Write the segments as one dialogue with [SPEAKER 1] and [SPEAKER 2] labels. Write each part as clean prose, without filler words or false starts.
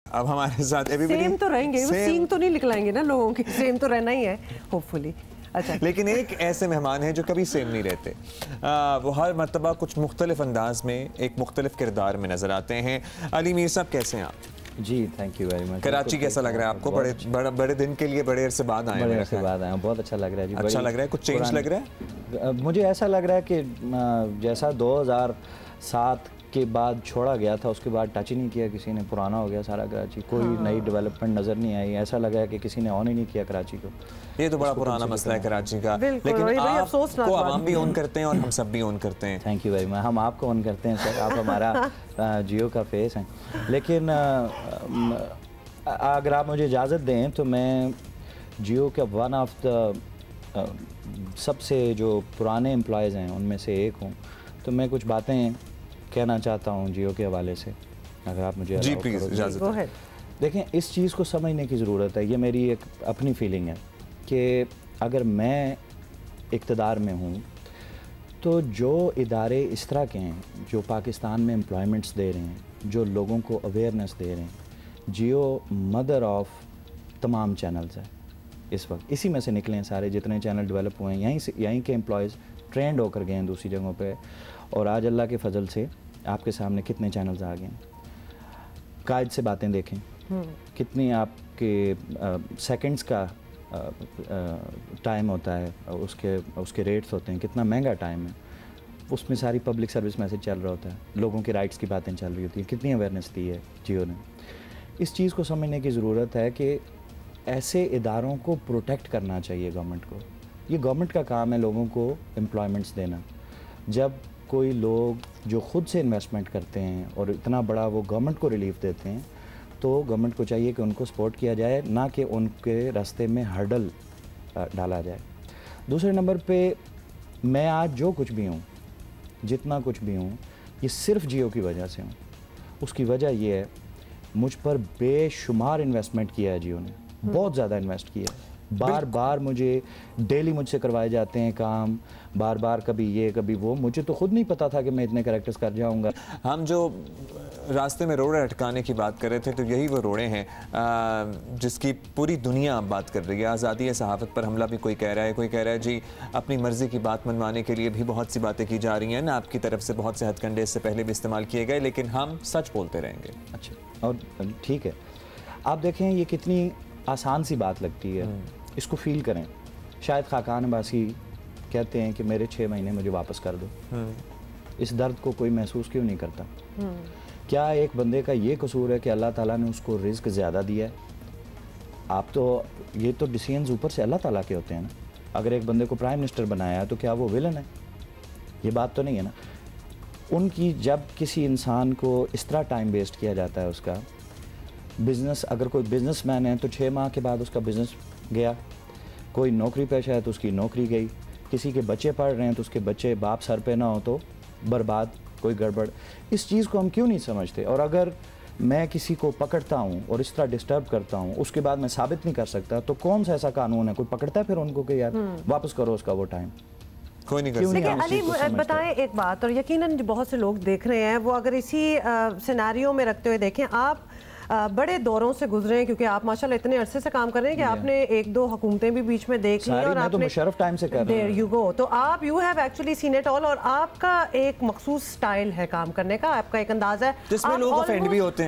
[SPEAKER 1] अब हमारे साथ
[SPEAKER 2] सेम तो रहेंगे, सींग तो नहीं निकलाएंगे ना लोगों के, सेम तो रहना ही है होपफुली। अच्छा, लेकिन
[SPEAKER 1] एक ऐसे मेहमान हैं जो कभी सेम नहीं रहते, वो हर मर्तबा कुछ मुख्तलिफ अंदाज में एक मुख्तलिफ किरदार में नजर आते हैं। अली मीर साहब कैसे हैं आप?
[SPEAKER 3] जी thank you very much.
[SPEAKER 1] Karachi कैसा लग रहा है आपको? बड़े दिन के लिए बड़े अरसे बाद आए हैं।
[SPEAKER 3] बड़े अरसे बाद आए हैं, बहुत अच्छा लग रहा है जी।
[SPEAKER 1] अच्छा लग रहा है, कुछ चेंज लग रहा है?
[SPEAKER 3] मुझे ऐसा लग रहा है कि जैसा 2007 के बाद छोड़ा गया था उसके बाद टच ही नहीं किया किसी ने, पुराना हो गया सारा कराची, कोई नई डेवलपमेंट नज़र नहीं आई, ऐसा लगा है कि किसी ने ऑन ही नहीं किया कराची को।
[SPEAKER 1] ये तो बड़ा पुराना मसला है कराची का, लेकिन आपको आवाम भी ऑन करते हैं और हम सब भी ऑन करते हैं।
[SPEAKER 3] Thank you very much. हम आपको ऑन करते हैं सर, आप हमारा जियो का फेस हैं। लेकिन अगर आप मुझे इजाज़त दें तो मैं जियो का वन ऑफ द सबसे जो पुराने एम्प्लॉयज़ हैं उनमें से एक हूँ, तो मैं कुछ बातें कहना चाहता हूँ जियो के हवाले से, अगर आप मुझे
[SPEAKER 1] जी प्लीज़ इजाज़त दें।
[SPEAKER 3] देखें, इस चीज़ को समझने की ज़रूरत है, ये मेरी एक अपनी फीलिंग है कि अगर मैं इक़्तिदार में हूँ तो जो इदारे इस तरह के हैं जो पाकिस्तान में एम्प्लॉयमेंट्स दे रहे हैं, जो लोगों को अवेयरनेस दे रहे हैं, जियो मदर ऑफ तमाम चैनल्स है इस वक्त, इसी में से निकले हैं सारे जितने चैनल डेवलप हुए हैं, यहीं के एम्प्लॉयज़ ट्रेंड होकर गए हैं दूसरी जगहों पे, और आज अल्लाह के फजल से आपके सामने कितने चैनल्स आ गए हैं। कायद से बातें देखें, कितनी आपके सेकंड्स का टाइम होता है, उसके रेट्स होते हैं, कितना महंगा टाइम है, उसमें सारी पब्लिक सर्विस मैसेज चल रहा होता है, लोगों के राइट्स की बातें चल रही होती हैं, कितनी अवेयरनेस दी है जियो ने। इस चीज़ को समझने की ज़रूरत है कि ऐसे इदारों को प्रोटेक्ट करना चाहिए गवर्नमेंट को। ये गवर्नमेंट का काम है लोगों को एम्प्लॉयमेंट्स देना। जब कोई लोग जो ख़ुद से इन्वेस्टमेंट करते हैं और इतना बड़ा वो गवर्नमेंट को रिलीफ देते हैं, तो गवर्नमेंट को चाहिए कि उनको सपोर्ट किया जाए, ना कि उनके रास्ते में हर्डल डाला जाए। दूसरे नंबर पे मैं आज जो कुछ भी हूँ, जितना कुछ भी हूँ, ये सिर्फ जियो की वजह से हूँ। उसकी वजह ये है, मुझ पर बेशुमार इन्वेस्टमेंट किया है जियो ने, बहुत ज़्यादा इन्वेस्ट किया है। बार बार मुझे डेली मुझसे करवाए जाते हैं काम, बार बार कभी ये कभी वो, मुझे तो खुद नहीं पता था कि मैं इतने कैरेक्टर्स कर जाऊंगा।
[SPEAKER 1] हम जो रास्ते में रोड़े अटकाने की बात कर रहे थे, तो यही वो रोड़े हैं जिसकी पूरी दुनिया अब बात कर रही है। आज़ादी सहाफ़त पर हमला भी कोई कह रहा है, कोई कह रहा है जी अपनी मर्ज़ी की बात मनवाने के लिए भी बहुत सी बातें की जा रही हैं ना, आपकी तरफ से बहुत से हथकंडे इससे पहले भी इस्तेमाल किए गए, लेकिन हम सच बोलते रहेंगे।
[SPEAKER 3] अच्छा, और ठीक है, आप देखें ये कितनी आसान सी बात लगती है, इसको फील करें। शायद खाकान अब्बासी कहते हैं कि मेरे 6 महीने मुझे वापस कर दो। इस दर्द को कोई महसूस क्यों नहीं करता? क्या एक बंदे का ये कसूर है कि अल्लाह ताला ने उसको रिस्क ज़्यादा दिया है? आप तो ये तो डिसीजंस ऊपर से अल्लाह ताला के होते हैं ना। अगर एक बंदे को प्राइम मिनिस्टर बनाया है तो क्या वो विलन है? ये बात तो नहीं है ना। उनकी जब किसी इंसान को इस तरह टाइम वेस्ट किया जाता है, उसका बिज़नेस, अगर कोई बिज़नेसमैन है तो 6 माह के बाद उसका बिज़नेस गया, कोई नौकरी पेशा है तो उसकी नौकरी गई, किसी के बच्चे पढ़ रहे हैं तो उसके बच्चे बाप सर पे ना हो तो बर्बाद, कोई गड़बड़। इस चीज़ को हम क्यों नहीं समझते? और अगर मैं किसी को पकड़ता हूँ और इस तरह डिस्टर्ब करता हूँ, उसके बाद मैं साबित नहीं कर सकता, तो कौन सा ऐसा कानून है? कोई पकड़ता है फिर उनको कि यार वापस करो उसका वो टाइम?
[SPEAKER 1] कोई नहीं कर सकता।
[SPEAKER 2] लेकिन अली बताएं एक बात, और यकीनन बहुत से लोग देख रहे हैं, वो अगर इसी सिनेरियो में रखते हुए देखें, आप बड़े दौरों से गुजरे हैं, क्योंकि आप माशाल्लाह इतने अरसे से काम कर रहे हैं कि आपने 1-2 हुकूमतें भी बीच में देख ली और
[SPEAKER 3] मैं तो मुशर्रफ टाइम से कर रहा हूं।
[SPEAKER 2] यू गो, तो आप you have actually seen it all, और आपका एक मखसूस स्टाइल है काम करने का, आपका एक अंदाज है
[SPEAKER 1] जिसमें लोग ऑफेंड भी होते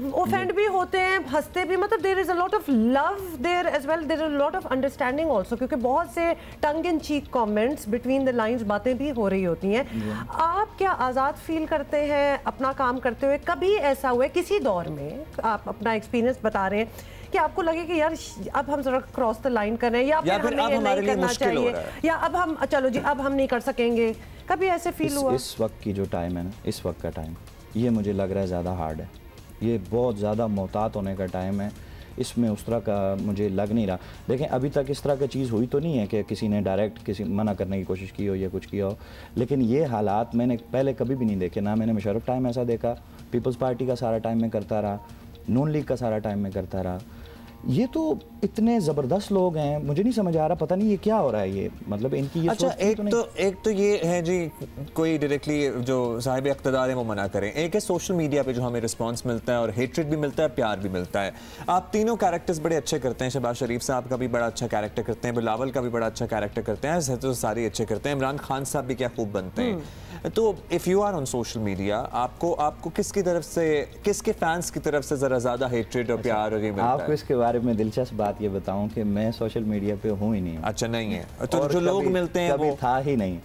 [SPEAKER 1] हैं,
[SPEAKER 2] हंसते भी, मतलब there is a lot of love there as well, there is a lot of understanding also, क्योंकि बहुत से tongue in cheek comments, between the lines बातें भी हो रही होती हैं। आप क्या आज़ाद फील करते हैं अपना काम करते हुए? कभी ऐसा हुआ किसी दौर में, आप अपना एक्सपीरियंस बता रहे हैं, कि आपको लगे कि यार अब हम जरा क्रॉस द लाइन कर रहे हैं, या फिर हमें ये नहीं करना चाहिए, या अब हम चलो जी अब हम नहीं कर सकेंगे? कभी ऐसे फील हुआ?
[SPEAKER 3] इस वक्त की जो टाइम है ना, इस वक्त का टाइम, ये मुझे लग रहा है ज़्यादा हार्ड है, ये बहुत ज़्यादा मोहतात होने का टाइम है, इसमें उस तरह का मुझे लग नहीं रहा। देखें, अभी तक इस तरह की चीज़ हुई तो नहीं है कि किसी ने डायरेक्ट किसी मना करने की कोशिश की हो या कुछ किया हो, लेकिन ये हालात मैंने पहले कभी भी नहीं देखे। ना मैंने मुशर्रफ टाइम ऐसा देखा, पीपल्स पार्टी का सारा टाइम में करता रहा, नून लीग का सारा टाइम में करता रहा, ये तो इतने ज़बरदस्त लोग हैं, मुझे नहीं समझ आ रहा, पता नहीं ये क्या हो रहा है, ये मतलब इनकी ये
[SPEAKER 1] अच्छा,
[SPEAKER 3] सोच
[SPEAKER 1] एक तो ये है जी, कोई डायरेक्टली जो साहिब इक़्तिदार है वो मना करें, एक है सोशल मीडिया पे जो हमें रिस्पांस मिलता है और हेट्रेड भी मिलता है, प्यार भी मिलता है। आप तीनों कैरेक्टर्स बड़े अच्छे करते हैं, शहबाज शरीफ साहब का भी बड़ा अच्छा कैरेक्टर करते हैं, बिलावल का भी बड़ा अच्छा कैरेक्टर करते हैं, तो सारे अच्छे करते हैं, इमरान खान साहब भी क्या खूब बनते हैं। तो if you are on social media, आपको किसकी तरफ से, किसके फैंस की तरफ से ज़रा ज़्यादा हेट्रेड और प्यार और ये मिलता है?
[SPEAKER 3] आपको इसके बारे में दिलचस्प बात ये बताऊं कि मैं सोशल मीडिया पे हूँ ही नहीं।
[SPEAKER 1] अच्छा, नहीं है तो जो लोग मिलते हैं
[SPEAKER 3] वो था ही नहीं।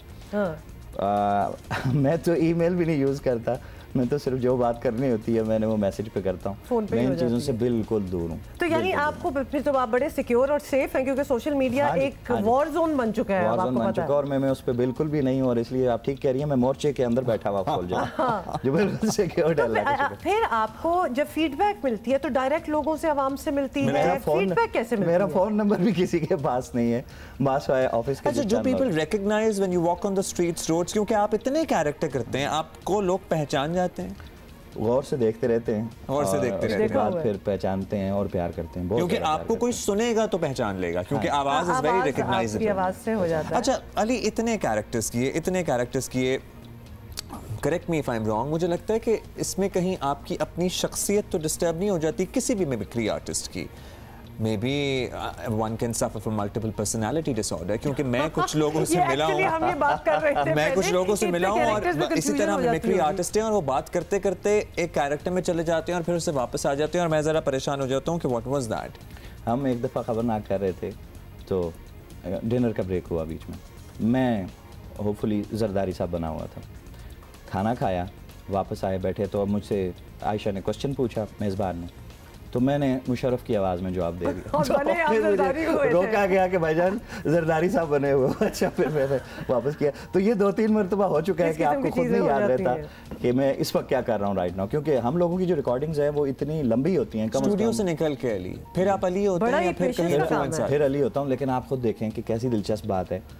[SPEAKER 3] मैं तो ईमेल भी नहीं यूज़ करता, मैं तो सिर्फ जो बात करनी होती है मैंने वो मैसेज पे करता हूँ, मैं इन चीज़ों से बिल्कुल दूर हूँ।
[SPEAKER 2] तो यानी आपको फिर तो आप बड़े सिक्योर और सेफ हैं, क्योंकि सोशल मीडिया एक वॉर जोन बन चुका है,
[SPEAKER 3] वॉर जोन बन चुका है, और मैं उस पर बिल्कुल भी नहीं हूँ, और इसलिए आप ठीक कह रही हैं, मैं मोर्चे के अंदर बैठा हुआ खोल जाऊँ जो बिल्कुल सिक्योर है।
[SPEAKER 2] फिर आपको जब फीडबैक मिलती है तो डायरेक्ट लोगों से, आवाम से मिलती है, फीडबैक कैसे मिलती है?
[SPEAKER 3] मेरा फोन नंबर भी किसी के पास नहीं है, बस ऑफिस के।
[SPEAKER 1] अच्छा, जो people recognise when you walk on the streets, roads, क्योंकि आप इतने कैरेक्टर करते हैं, आपको लोग पहचान जाते हैं,
[SPEAKER 3] गौर से देखते रहते हैं,
[SPEAKER 1] और से देखते रहते हैं,
[SPEAKER 3] बाद फिर पहचानते हैं और प्यार करते हैं,
[SPEAKER 1] क्योंकि आपको कोई सुनेगा तो पहचान लेगा, क्योंकि आवाज इज वेरी रिकॉग्नाइजेबल,
[SPEAKER 2] आवाज से हो जाता है।
[SPEAKER 1] अच्छा अली, इतने कैरेक्टर्स किए, correct me if I am wrong, मुझे लगता है कि इसमें कहीं आपकी अपनी शख्सियत तो डिस्टर्ब नहीं हो जाती किसी भी मिमिक्री आर्टिस्ट की? Maybe one can suffer from multiple personality disorder, क्योंकि मैं कुछ लोगों से मिला हूँ,
[SPEAKER 2] हम ये बात कर रहे थे,
[SPEAKER 1] मैं कुछ लोगों से मिला हूँ, और इसी तरह मिमिक्री आर्टिस्ट हैं, और वो बात करते करते एक कैरेक्टर में चले जाते हैं और फिर उससे वापस आ जाते हैं, और मैं ज़रा परेशान हो जाता हूँ कि व्हाट वाज दैट।
[SPEAKER 3] हम एक दफ़ा खबरनाक कर रहे थे, तो डिनर का ब्रेक हुआ बीच में, मैं होपफुली जरदारी साहब बना हुआ था, खाना खाया, वापस आए, बैठे तो अब मुझसे आयशा ने क्वेश्चन पूछा, मेज़बान ने, तो मैंने मुशर्रफ की आवाज़ में जवाब दे दिया। तो रोका गया कि भाईजान जरदारी साहब बने हुए। अच्छा, फिर मैंने वापस किया। तो ये 2-3 मरतबा हो चुका है कि आपको खुद नहीं याद रहता कि मैं इस वक्त क्या कर रहा हूँ राइट नाउ, क्योंकि हम लोगों की जो रिकॉर्डिंग्स है वो इतनी लंबी होती हैं,
[SPEAKER 1] स्टूडियो से निकल के अली, फिर आप अली होते हैं,
[SPEAKER 3] फिर अली होता हूँ, लेकिन आप खुद देखें कि कैसी दिलचस्प बात है।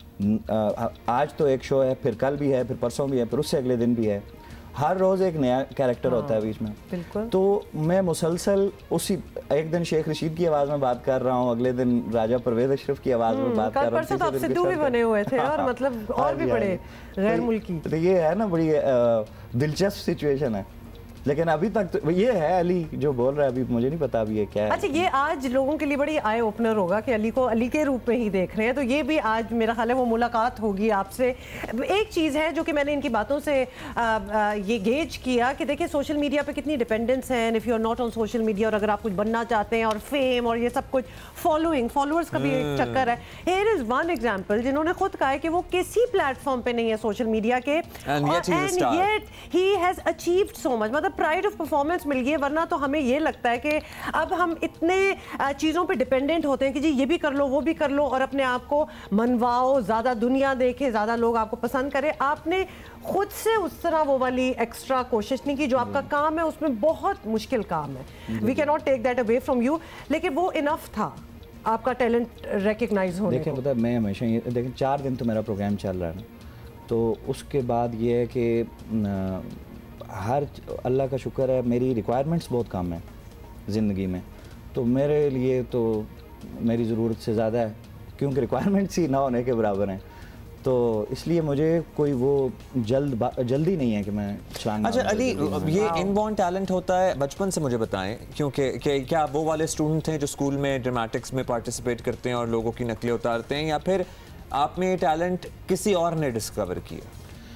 [SPEAKER 3] आज तो एक शो है, फिर कल भी है, फिर परसों भी है, फिर उससे अगले दिन भी है, हर रोज़ एक नया कैरेक्टर होता है बीच में। तो मैं मुसलसल उसी, एक दिन शेख रशीद की आवाज़ में बात कर रहा हूँ, अगले दिन राजा परवेज अशरफ की आवाज़ में बात कर रहा हूँ,
[SPEAKER 2] तो आप सिद्धू भी बने हुए थे और मतलब और भी बड़े गैर मुल्की।
[SPEAKER 3] तो ये है ना, बड़ी दिलचस्प सिचुएशन है, लेकिन अभी तक तो ये है, अली जो बोल रहा है अभी मुझे नहीं पता अभी ये क्या है।
[SPEAKER 2] अच्छा, ये आज लोगों के लिए बड़ी आई ओपनर होगा कि अली को अली के रूप में ही देख रहे हैं, तो ये भी आज मेरा ख्याल है वो मुलाकात होगी आपसे। एक चीज़ है जो कि मैंने इनकी बातों से ये गेज किया कि देखिए सोशल मीडिया पे कितनी डिपेंडेंस है, if you are not on social media और अगर आप कुछ बनना चाहते हैं, और फेम और ये सब कुछ, फॉलोअर्स का भी एक चक्कर है। हियर इज वन एग्जांपल जिन्होंने खुद कहा है कि वो किसी प्लेटफॉर्म पे नहीं है सोशल मीडिया के, and yet he has achieved so much, मतलब प्राइड ऑफ परफॉर्मेंस मिल गई है। वरना तो हमें ये लगता है कि अब हम इतने चीज़ों पे डिपेंडेंट होते हैं कि जी ये भी कर लो, वो भी कर लो, और अपने आप को मनवाओ, ज़्यादा दुनिया देखे, ज़्यादा लोग आपको पसंद करें। आपने खुद से उस तरह वो वाली एक्स्ट्रा कोशिश नहीं की, जो आपका काम है उसमें बहुत मुश्किल काम है, we can not take that away from you, लेकिन वो इनफ था आपका टैलेंट रिकग्नाइज होने।
[SPEAKER 3] देखिए पता है, मैं हमेशा ये देखें, 4 दिन तो मेरा प्रोग्राम चल रहा है ना, तो उसके बाद ये है कि हर अल्लाह का शुक्र है मेरी रिक्वायरमेंट्स बहुत कम है ज़िंदगी में, तो मेरे लिए तो मेरी ज़रूरत से ज़्यादा है, क्योंकि रिक्वायरमेंट्स ही ना होने के बराबर हैं, तो इसलिए मुझे कोई वो जल्दी नहीं है कि मैं छलांग।
[SPEAKER 1] अच्छा अली, ये इनबॉर्न टैलेंट होता है बचपन से, मुझे बताएं, क्योंकि क्या आप वो वाले स्टूडेंट थे जो स्कूल में ड्रामेटिक्स में पार्टिसिपेट करते हैं और लोगों की नकलें उतारते हैं, या फिर आप में ये टैलेंट किसी और ने डिस्कवर किया?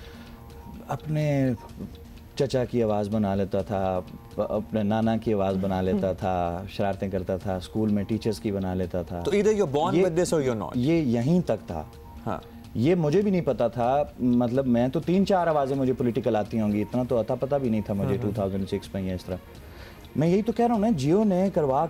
[SPEAKER 3] अपने चचा की आवाज़ बना लेता था, अपने नाना की आवाज़ बना लेता था, शरारतें करता था, स्कूल में टीचर्स की बना लेता था।
[SPEAKER 1] तो either you're born with this or you're not।
[SPEAKER 3] ये यहीं तक था।
[SPEAKER 1] हाँ,
[SPEAKER 3] ये मुझे भी नहीं पता था, मतलब मैं तो 3-4 आवाज़ें मुझे पॉलिटिकल आती होंगी, इतना तो अता पता भी नहीं था मुझे 2006 में ये इस तरह। मैं यही तो कह रहा हूँ ना, जियो ने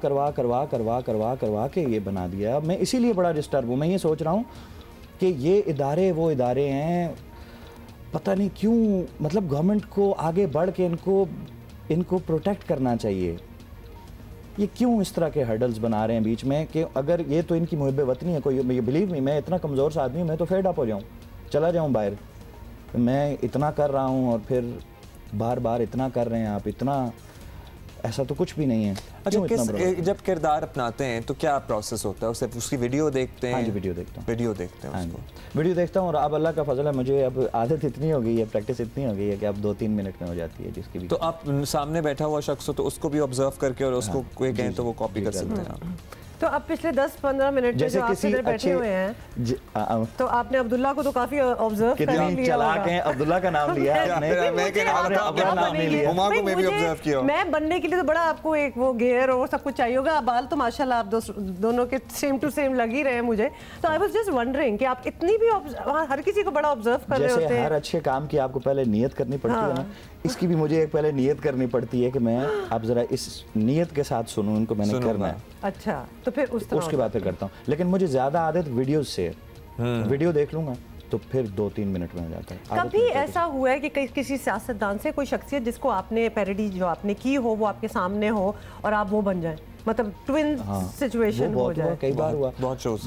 [SPEAKER 3] करवा के ये बना दिया। मैं इसीलिए बड़ा डिस्टर्ब हूँ। मैं ये सोच रहा हूँ कि ये इदारे वो इदारे हैं, पता नहीं क्यों, मतलब गवर्नमेंट को आगे बढ़ के इनको प्रोटेक्ट करना चाहिए। ये क्यों इस तरह के हर्डल्स बना रहे हैं बीच में, कि अगर ये तो इनकी मुहिब वतनी है कोई, ये बिलीव मी, मैं इतना कमज़ोर सा आदमी हूँ, मैं तो फेड अप हो जाऊँ, चला जाऊँ बाहर। मैं इतना कर रहा हूँ और फिर बार बार इतना कर रहे हैं आप, इतना ऐसा तो कुछ भी नहीं है।
[SPEAKER 1] अच्छा, जब किरदार अपनाते हैं तो क्या प्रोसेस होता है? उसे उसकी वीडियो देखते हैं?
[SPEAKER 3] हाँ जी, वीडियो देखता हूँ।
[SPEAKER 1] वीडियो देखते हैं उसको?
[SPEAKER 3] वीडियो देखता हूँ, और अब अल्लाह का फजल है, मुझे अब आदत इतनी हो गई है, प्रैक्टिस इतनी हो गई है कि अब 2-3 मिनट में हो जाती है जिसकी भी।
[SPEAKER 1] तो आप सामने बैठा हुआ शख्स हो तो उसको भी ऑब्जर्व करके और उसको कोई कहें तो वो कॉपी कर सकते हैं आप?
[SPEAKER 2] तो अब पिछले 10-15 मिनट में जो आप इधर बैठे हुए हैं, तो आपने अब्दुल्ला को तो काफी ऑब्जर्व कर लिया होगा।
[SPEAKER 3] अब्दुल्ला का नाम लिया है आपने।
[SPEAKER 2] मैं बनने के लिए तो बड़ा आपको एक वो गेयर और सब कुछ चाहिए होगा। बाल तो माशाल्लाह आप दोनों के सेम टू सेम लग ही रहे हैं मुझे। तो आई वाज जस्ट वंडरिंग कि आप इतनी भी हर किसी को बड़ा ऑब्जर्व कर रहे होते हैं।
[SPEAKER 3] हर अच्छे काम की आपको पहले नियत करनी पड़ती है ना, इसकी भी मुझे एक पहले नियत करनी पड़ती है कि मैं आप जरा इस नियत के साथ सुनूं, इनको मैंने करना है।
[SPEAKER 2] अच्छा, तो फिर
[SPEAKER 3] उसके बाद फिर करता हूँ। लेकिन मुझे ज्यादा आदत वीडियोस से है, वीडियो देख लूंगा तो फिर 2-3 मिनट में हो जाता है।
[SPEAKER 2] कभी ऐसा हुआ है कि किसी सियासतदान से कोई शख्सियत जिसको आपने पैरोडी जो आपने की हो वो आपके सामने हो और आप वो बन जाए, मतलब ट्विन सिचुएशन हो जाए?
[SPEAKER 3] कई बार हुआ,
[SPEAKER 1] बहुत शोज।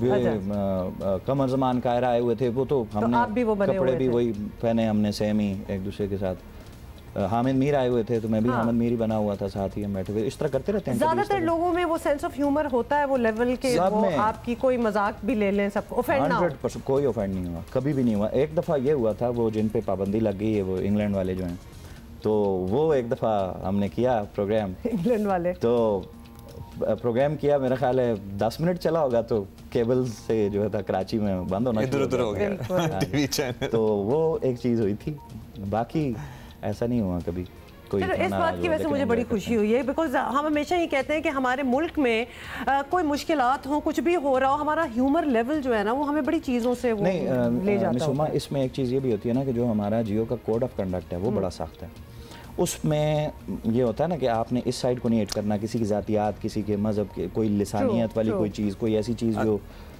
[SPEAKER 3] कमर ज़मान कायरा आए हुए थे, वो तो हमने
[SPEAKER 2] आप भी वो बने
[SPEAKER 3] कपड़े भी वही पहने हमने, सेम ही एक दूसरे के साथ। हामिद मीर आए हुए थे तो मैं भी हामिद मीर ही बना हुआ था, साथ ही हम बैठे हुए, इस तरह करते रहते हैं।
[SPEAKER 2] ज्यादातर लोगों में वो सेंस ऑफ ह्यूमर होता है, वो लेवल के, वो आपकी कोई मजाक भी ले लें, सबको ऑफेंड ना हो।
[SPEAKER 3] 100% कोई ऑफेंड नहीं हुआ, कभी भी नहीं हुआ। एक दफ़ा ये हुआ था, वो जिन पे पाबंदी लग गई है, वो इंग्लैंड वाले जो हैं, तो वो एक दफ़ा हमने किया प्रोग्राम, इंग्लैंड वाले, तो प्रोग्राम किया, मेरा ख्याल है 10 मिनट चला होगा, तो केबल से जो था कराची में बंद होना
[SPEAKER 1] इधर-उधर हो गया टीवी चैनल।
[SPEAKER 3] तो वो एक चीज़ हुई थी, बाकी ऐसा नहीं हुआ कभी कोई।
[SPEAKER 2] इस बात की वजह से मुझे बड़ी खुशी हुई है, बिकॉज हम हमेशा ही कहते हैं कि हमारे मुल्क में कोई मुश्किलात हो, कुछ भी हो रहा हो, हमारा ह्यूमर लेवल जो है ना वो हमें बड़ी चीज़ों से वो ले जाता है।
[SPEAKER 3] इसमें एक चीज़ ये भी होती है ना कि जो हमारा जियो का कोड ऑफ कंडक्ट है वो बड़ा सख्त है। उसमें ये होता है ना कि आपने इस साइड को नहीं ऐड करना, किसी की ज़ातियात, किसी के मज़हब के, कोई लिसानियत वाली कोई चीज़, कोई ऐसी चीज़ जो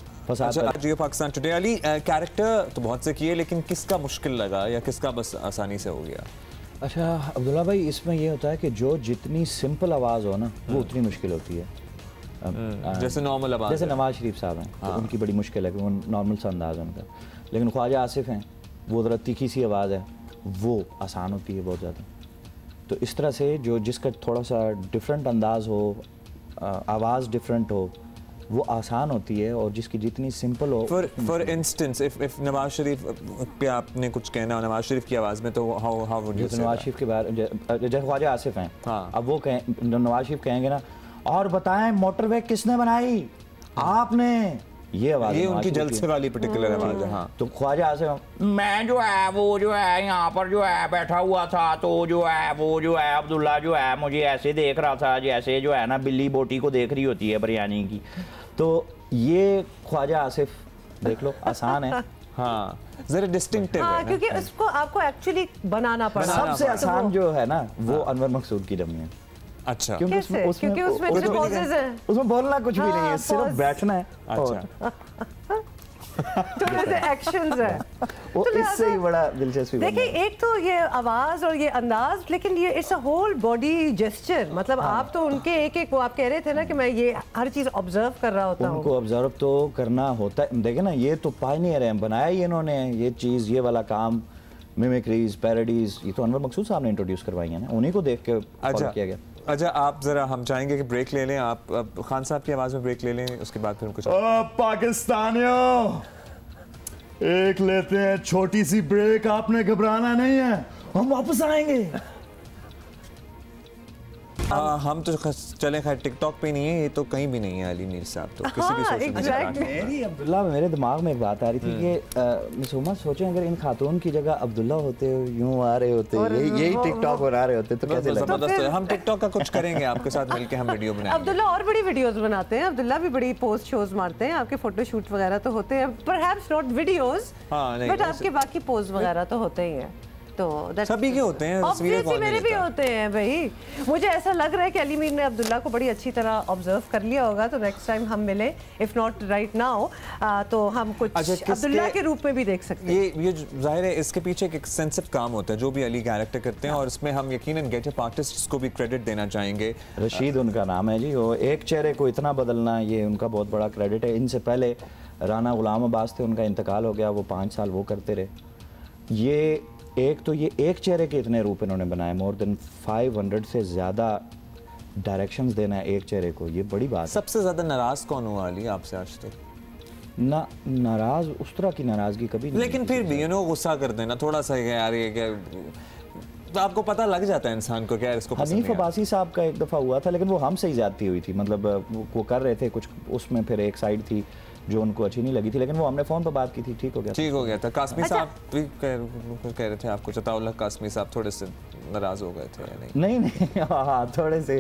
[SPEAKER 1] जियो पाकिस्तान टुडे। अली, कैरेक्टर तो बहुत से किए, लेकिन किसका मुश्किल लगा या किसका बस आसानी से हो गया?
[SPEAKER 3] अच्छा अब्दुल्ला भाई, इसमें ये होता है कि जो जितनी सिंपल आवाज़ हो ना वो उतनी मुश्किल होती है।
[SPEAKER 1] जैसे नॉर्मल आवाज़, जैसे
[SPEAKER 3] नवाज शरीफ साहब हैं, तो उनकी बड़ी मुश्किल है कि वो नॉर्मल सा अंदाज़ है उनका। लेकिन ख्वाजा आसिफ हैं, वो ज़रा तीखी सी आवाज़ है, वो आसान होती है बहुत ज़्यादा। तो इस तरह से जो जिसका थोड़ा सा डिफरेंट अंदाज़ हो, आवाज़ डिफरेंट हो, वो आसान होती है, और जिसकी जितनी सिंपल हो।
[SPEAKER 1] For instance if Nawaz Sharif पे आपने कुछ कहना हो नवाज शरीफ की आवाज़ में, तो हाउ वुड यू से?
[SPEAKER 3] नवाज शरीफ के बारे, जैसे ख्वाजा आसिफ हैं, अब वो नवाज शरीफ कहेंगे ना, और बताएं मोटरवे किसने बनाई? आपने। ये आवाज़,
[SPEAKER 1] ये उनकी जलसे वाली पर्टिकुलर आवाज़ है। हाँ,
[SPEAKER 3] तो ख्वाजा आसिफ, मैं जो है वो जो है यहाँ पर जो है बैठा हुआ था, तो जो है वो जो है अब्दुल्ला जो है मुझे ऐसे देख रहा था जैसे जो है ना बिल्ली बोटी को देख रही होती है बिरयानी की। तो ये ख्वाजा आसिफ देख लो, आसान है।
[SPEAKER 1] हाँ, जरा डिस्टिंक्टिव है,
[SPEAKER 2] क्योंकि उसको आपको एक्चुअली बनाना पड़ा।
[SPEAKER 3] सबसे आसान जो है ना वो अनवर मकसूद की डमी है।
[SPEAKER 1] अच्छा,
[SPEAKER 2] क्योंकि उसमें
[SPEAKER 3] बोलना कुछ भी नहीं है, सिर्फ बैठना है।
[SPEAKER 1] अच्छा,
[SPEAKER 2] एक्शंस है,
[SPEAKER 3] वो इससे ही बड़ा दिलचस्पी।
[SPEAKER 2] देखिए, एक तो ये आवाज और ये अंदाज, लेकिन ये it's a whole body gesture. मतलब आप तो उनके एक वो आप कह रहे थे ना कि मैं ये हर चीज ऑब्जर्व कर रहा होता हूँ।
[SPEAKER 3] उनको ऑब्जर्व तो करना होता है। देखे ना, ये तो पायनियर है, बनाया ही इन्होंने ये चीज, ये वाला काम, मिमिक्रीज, पैरोडीज, ये तो अनवर मकसूद साहब ने इंट्रोड्यूस करवाई है ना, उन्हीं को देख के फॉलो किया गया।
[SPEAKER 1] अच्छा, आप जरा, हम चाहेंगे कि ब्रेक ले लें, आप खान साहब की आवाज़ में ब्रेक ले लें, उसके बाद फिर कुछ।
[SPEAKER 4] पाकिस्तानियों, एक लेते हैं छोटी सी ब्रेक, आपने घबराना नहीं है, हम वापस आएंगे।
[SPEAKER 1] हम तो चले, खैर टिकटॉक पे नहीं है, ये तो कहीं भी नहीं है अली मीर साहब, तो किसी भी सोशल मीडिया।
[SPEAKER 3] अब्दुल्ला, मेरे दिमाग में एक बात आ रही थी कि मिस उमा, सोचें अगर इन खातून की जगह अब्दुल्ला होते, यूं आ रहे होते, यही टिकटॉक बना रहे होते, तो कैसे
[SPEAKER 1] लगता? हम टिकटॉक का कुछ करेंगे आपके साथ मिलके, हम वीडियो बनाएंगे।
[SPEAKER 2] अब्दुल्ला और बड़ी वीडियोस बनाते हैं, अब्दुल्ला भी बड़ी पोस्ट शोज मारते हैं, आपके फोटो शूट वगैरह तो होते हैं, परहैप्स नॉट वीडियोस, बट आपके बाकी पोस्ट वगैरह तो होते ही हैं। तो
[SPEAKER 1] सभी के होते हैं,
[SPEAKER 2] ऑब्वियसली मेरे भी होते हैं भाई। मुझे ऐसा लग रहा है कि अली मीर ने अब्दुल्ला को बड़ी अच्छी तरह ऑब्जर्व कर लिया होगा, तो नेक्स्ट टाइम हम मिले, इफ नॉट राइट नाउ, तो हम कुछ अब्दुल्ला के रूप में भी देख सकते हैं।
[SPEAKER 1] ये जाहिर है इसके पीछे एक एक्सटेंसिव काम होता है जो भी अली कैरेक्टर करते हैं, और इसमें हम यकीनन गेटअप आर्टिस्ट को भी क्रेडिट देना चाहेंगे।
[SPEAKER 3] रशीद उनका नाम है जी, वो एक चेहरे को इतना बदलना, ये उनका बहुत बड़ा क्रेडिट है। इनसे पहले राना गुलाम अब्बास थे, उनका इंतकाल हो गया, वो 5 साल वो करते रहे। ये एक चेहरे के इतने रूप इन्होंने बनाए, मोर देन 500 से ज़्यादा डायरेक्शंस देना है एक चेहरे को, ये बड़ी बात है।
[SPEAKER 1] सबसे ज्यादा नाराज कौन हुआ अली आपसे आज तक?
[SPEAKER 3] ना नाराज, उस तरह की नाराजगी कभी नहीं।
[SPEAKER 1] लेकिन फिर भी गुस्सा कर देना थोड़ा सा, यार ये क्या, तो आपको पता लग जाता है इंसान को क्या इसको पसंद
[SPEAKER 3] हनीफ
[SPEAKER 1] नहीं आता।
[SPEAKER 3] अब्बासी साहब का एक दफ़ा हुआ था, लेकिन वो हमसे ही ज्यादती हुई थी, मतलब वो कर रहे थे कुछ, उसमें फिर एक साइड थी जो उनको अच्छी नहीं लगी थी, लेकिन वो हमने फ़ोन पर बात की थी, ठीक हो गया,
[SPEAKER 1] ठीक हो गया था। कासमी साहब भी कह रहे थे आपको, चताउल्लाह कासमी साहब थोड़े से नाराज हो गए थे या नहीं?
[SPEAKER 3] नहीं हाँ थोड़े से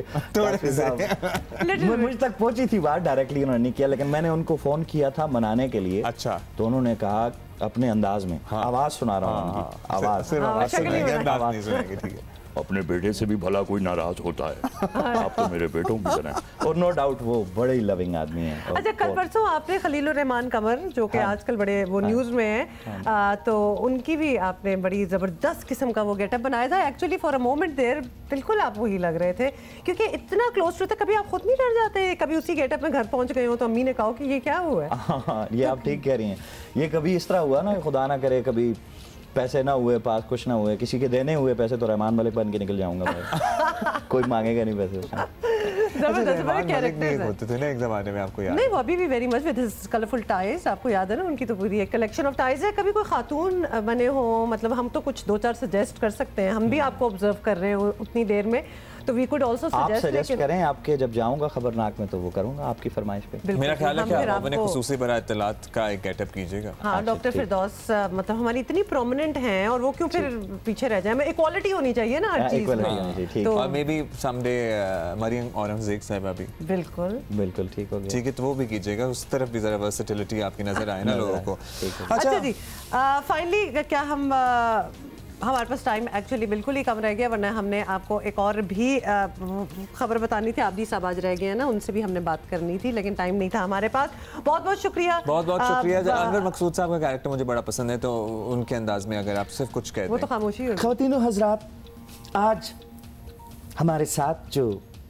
[SPEAKER 3] मुझ तक पहुंची थी बात, डायरेक्टली उन्होंने नहीं किया, लेकिन मैंने उनको फ़ोन किया था मनाने के लिए।
[SPEAKER 1] अच्छा।
[SPEAKER 3] तो उन्होंने कहा अपने अंदाज में, आवाज़ सुना रहा हूँ उनकी, आवाज़,
[SPEAKER 1] ठीक है।
[SPEAKER 4] अपने बेटे से भी भला कोई नाराज होता है, आप तो मेरे बेटों की तरह।
[SPEAKER 3] और नो डाउट वो बड़े ही लविंग आदमी हैं।
[SPEAKER 2] अच्छा, कल परसों आपने खलीलुर रहमान कमर जो कि आजकल बड़े वो न्यूज़ में है, तो उनकी भी आपने बड़ी ज़बरदस्त किस्म का वो गेटअप बनाया था। Actually for a moment there बिल्कुल आप वही लग रहे थे, क्योंकि इतना क्लोज टू था। कभी आप खुद नहीं डर जाते, कभी उसी गेटअप में घर पहुंच गए हो तो अम्मी ने कहा कि ये क्या हुआ है?
[SPEAKER 3] हाँ, ये आप ठीक कह रही हैं। ये कभी इस तरह हुआ ना, खुदा ना करे कभी पैसे ना हुए पास, कुछ ना हुए, किसी के देने हुए पैसे तो रहमान मलिक बन के निकल जाऊंगा मैं। कोई मांगेगा नहीं पैसे उसमें।
[SPEAKER 1] होते थे ना एक ज़माने में, आपको याद?
[SPEAKER 2] नहीं, वो अभी भी very much with his colourful ties, आपको याद है ना, उनकी तो पूरी एक कलेक्शन ऑफ टाइज है। कभी कोई खातून बने हो, मतलब हम तो कुछ दो चार सजेस्ट कर सकते हैं, हम भी आपको ऑब्जर्व कर रहे हैं उतनी देर में, तो वी कुड आल्सो
[SPEAKER 3] सजेस्ट करें आपके, जब जाऊंगा खबरनाक में तो वो करूंगा आपकी फरमाइश पे।
[SPEAKER 1] मेरा ख्याल है कि आप अपने खुसूसी बराए इत्तलात का एक गेटअप कीजिएगा।
[SPEAKER 2] हाँ, डॉक्टर फिरदौस मतलब हमारी इतनी प्रोमिनेंट हैं, और वो क्यों फिर पीछे रह जाए? इक्वालिटी होनी चाहिए ना हर चीज में,
[SPEAKER 1] तो और maybe someday Mariam Aurangzeb sahiba भी।
[SPEAKER 2] बिल्कुल
[SPEAKER 3] बिल्कुल ठीक हो गया,
[SPEAKER 1] ठीक है, तो वो भी कीजिएगा, उस तरफ भी जरा वर्सेटिलिटी आपकी नजर आए ना लोगों को।
[SPEAKER 2] अच्छा जी, फाइनली क्या हम हमारे पास टाइम एक्चुअली बिल्कुल ही कम रह गया, वरना हमने आपको एक और भी खबर बतानी थी। आबदी साहब आज रह गए हैं ना, उनसे भी हमने बात करनी थी, लेकिन टाइम नहीं था हमारे पास। बहुत बहुत शुक्रिया,
[SPEAKER 1] बहुत बहुत शुक्रिया। अनवर मकसूद साहब का कैरेक्टर मुझे बड़ा पसंद है, तो उनके अंदाज में अगर आप सिर्फ कुछ कहते हैं।
[SPEAKER 2] वो तो खामोशी होगी।
[SPEAKER 3] ख़वातीनो हज़रात, आज हमारे साथ जो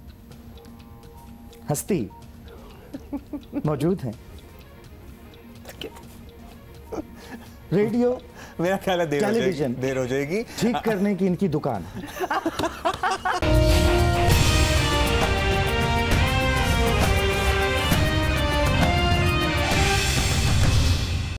[SPEAKER 3] हस्ती मौजूद हैं, रेडियो
[SPEAKER 1] मेरा ख्याल है
[SPEAKER 3] टेलीविजन
[SPEAKER 1] देर हो जाएगी
[SPEAKER 3] ठीक करने की इनकी दुकान।